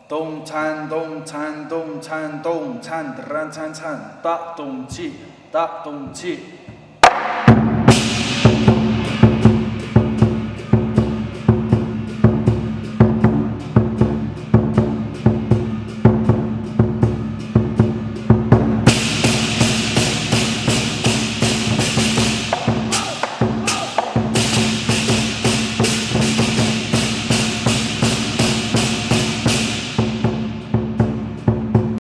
动参动参动参动参，突然参参，大动气大动气。